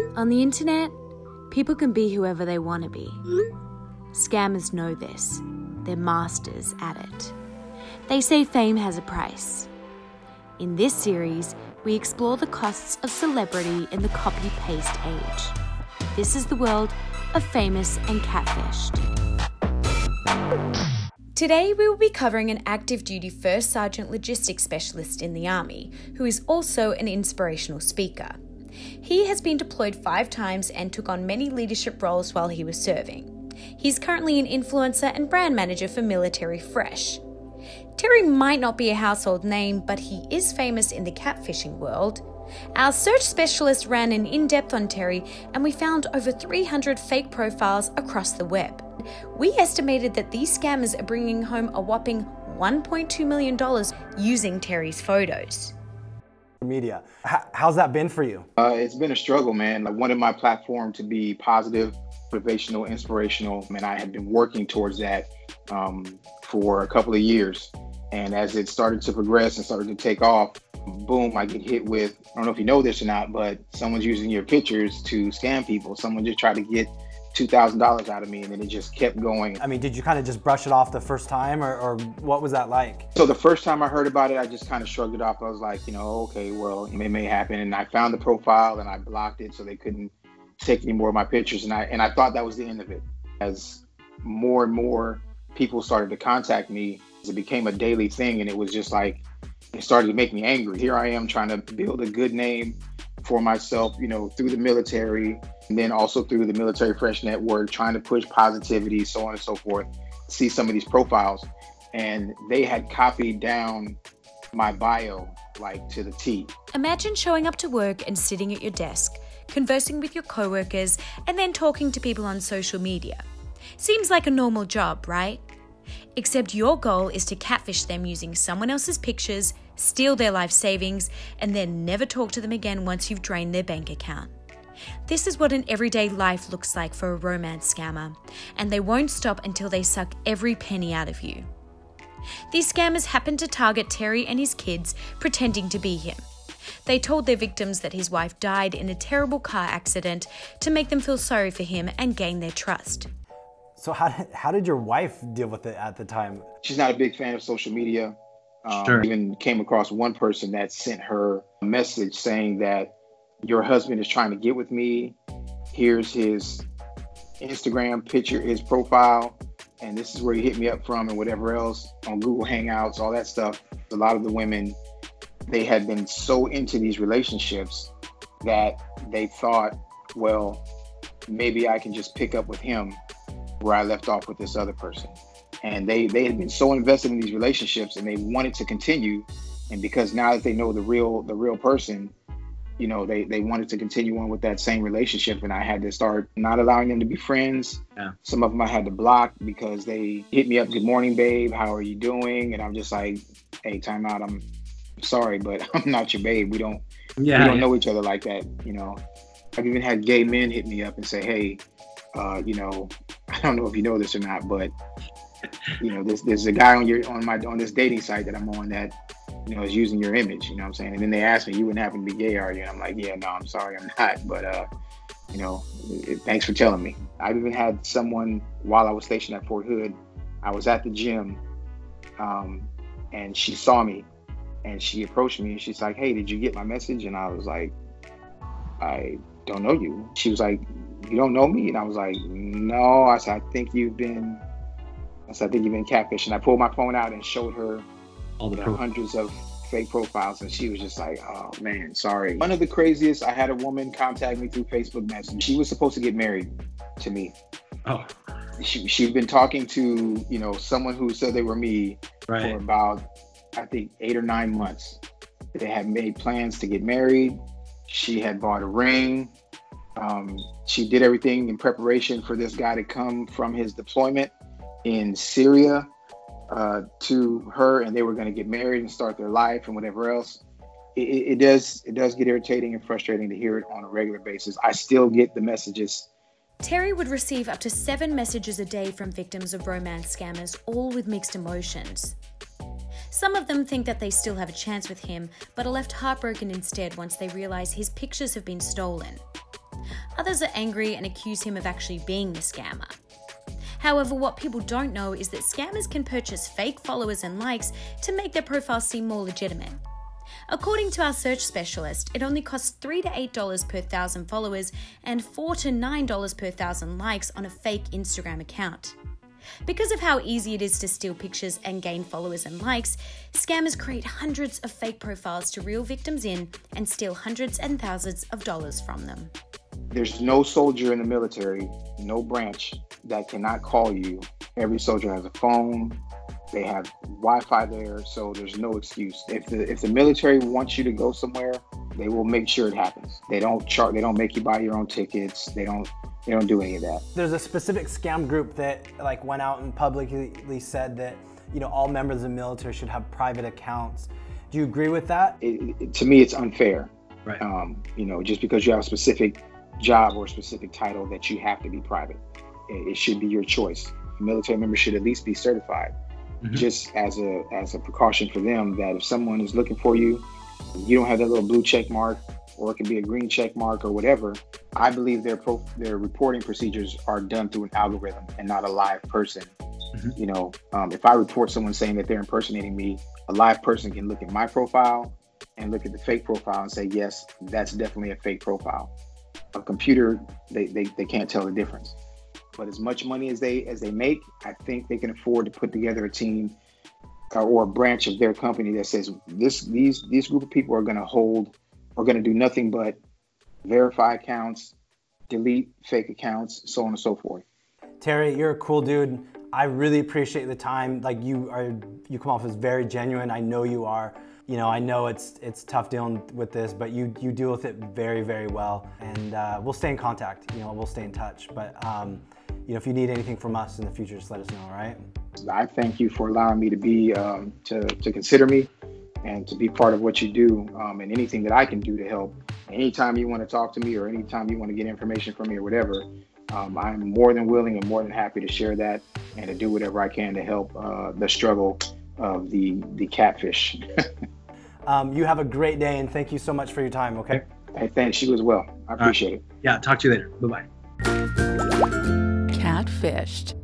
On the internet, people can be whoever they want to be. Scammers know this. They're masters at it. They say fame has a price. In this series, we explore the costs of celebrity in the copy-paste age. This is the world of Famous and Catfished. Today, we will be covering an active-duty First Sergeant Logistics Specialist in the Army, who is also an inspirational speaker. He has been deployed 5 times and took on many leadership roles while he was serving. He's currently an influencer and brand manager for Military Fresh. Terry might not be a household name, but he is famous in the catfishing world. Our search specialist ran an in-depth on Terry, and we found over 300 fake profiles across the web. We estimated that these scammers are bringing home a whopping $1.2 million using Terry's photos. Media. How's that been for you? It's been a struggle, man. I wanted my platform to be positive, motivational, inspirational, and I had been working towards that for a couple of years. And as it started to progress and started to take off, boom, I get hit with, I don't know if you know this or not, but someone's using your pictures to scam people. Someone just tried to get $2,000 out of me, and then it just kept going. I mean, did you kind of just brush it off the first time, or what was that like? So the first time I heard about it, I just kind of shrugged it off. I was like, okay, well, it may happen. And I found the profile and I blocked it so they couldn't take any more of my pictures. And I thought that was the end of it. As more and more people started to contact me, it became a daily thing, and it was just like, it started to make me angry. Here I am trying to build a good name for myself, through the military, and then also through the Military Fresh Network, trying to push positivity, so on and so forth. See some of these profiles, and they had copied down my bio, like to the T. Imagine showing up to work and sitting at your desk, conversing with your coworkers, and then talking to people on social media. Seems like a normal job, right? Except your goal is to catfish them using someone else's pictures, steal their life savings, and then never talk to them again once you've drained their bank account. This is what an everyday life looks like for a romance scammer, and they won't stop until they suck every penny out of you. These scammers happened to target Terry and his kids, pretending to be him. They told their victims that his wife died in a terrible car accident to make them feel sorry for him and gain their trust. So how did your wife deal with it at the time? She's not a big fan of social media. Sure. Even came across one person that sent her a message saying that your husband is trying to get with me. Here's his Instagram picture, his profile, and this is where he hit me up from, and whatever else on Google Hangouts, all that stuff. A lot of the women, they had been so into these relationships that they thought, well, maybe I can just pick up with him where I left off with this other person. And they had been so invested in these relationships, and they wanted to continue. And because now that they know the real person, they wanted to continue on with that same relationship. And I had to start not allowing them to be friends. Yeah. Some of them I had to block because they hit me up, "Good morning, babe. How are you doing?" And I'm just like, "Hey, time out. I'm sorry, but I'm not your babe. We don't know each other like that." I've even had gay men hit me up and say, "Hey, I don't know if you know this or not, but there's a guy on this dating site that I'm on that is using your image." You know what I'm saying? And then they asked me, "You wouldn't happen to be gay, are you?" And I'm like, "Yeah, no, I'm sorry, I'm not. But thanks for telling me." I've even had someone, while I was stationed at Fort Hood, I was at the gym, and she saw me, and she approached me, and she's like, "Hey, did you get my message?" And I was like, "I don't know you." She was like, "You don't know me?" And I was like, "No." I said, I think you've been catfished. And I pulled my phone out and showed her all the hundreds of fake profiles, and she was just like, "Oh man, sorry." One of the craziest, I had a woman contact me through Facebook Messenger. She was supposed to get married to me. Oh. She'd been talking to, someone who said they were me for about, I think, 8 or 9 months. They had made plans to get married. She had bought a ring. She did everything in preparation for this guy to come from his deployment in Syria to her, and they were going to get married and start their life and whatever else. It does get irritating and frustrating to hear it on a regular basis. I still get the messages. Terry would receive up to 7 messages a day from victims of romance scammers, all with mixed emotions. Some of them think that they still have a chance with him, but are left heartbroken instead once they realise his pictures have been stolen. others are angry and accuse him of actually being the scammer. However, what people don't know is that scammers can purchase fake followers and likes to make their profile seem more legitimate. According to our search specialist, it only costs $3 to $8 per 1,000 followers and $4 to $9 per 1,000 likes on a fake Instagram account. Because of how easy it is to steal pictures and gain followers and likes, scammers create hundreds of fake profiles to reel victims in and steal hundreds and thousands of dollars from them. There's no soldier in the military, no branch, that cannot call you. Every soldier has a phone. They have Wi-Fi there, so there's no excuse. If the military wants you to go somewhere, they will make sure it happens. They don't make you buy your own tickets. They don't do any of that. There's a specific scam group that like went out and publicly said that, you know, all members of the military should have private accounts. Do you agree with that? To me, it's unfair. Right. You know, just because you have a specific job or a specific title that you have to be private. It should be your choice. A military member should at least be certified. Mm-hmm. Just as a precaution for them, that if someone is looking for you, you don't have that little blue check mark, or it could be a green check mark or whatever. I believe their reporting procedures are done through an algorithm and not a live person. Mm-hmm. You know, if I report someone saying that they're impersonating me, a live person can look at my profile and look at the fake profile and say, yes, that's definitely a fake profile. A computer, they can't tell the difference. But as much money as they make, I think they can afford to put together a team or a branch of their company that says these group of people are going to do nothing but verify accounts, delete fake accounts, so on and so forth. Terry, you're a cool dude. I really appreciate the time. Like you come off as very genuine. I know you are. You know, I know it's tough dealing with this, but you deal with it very, very well. And we'll stay in contact. You know, we'll stay in touch. But you know, if you need anything from us in the future, just let us know. All right. I thank you for allowing me to be to consider me and to be part of what you do, and anything that I can do to help. Anytime you want to talk to me or anytime you want to get information from me or whatever, I'm more than willing and more than happy to share that and to do whatever I can to help the struggle of the catfish. You have a great day, and thank you so much for your time, okay? Hey, thanks. You as well. I appreciate it. Yeah, talk to you later. Bye-bye. Catfished.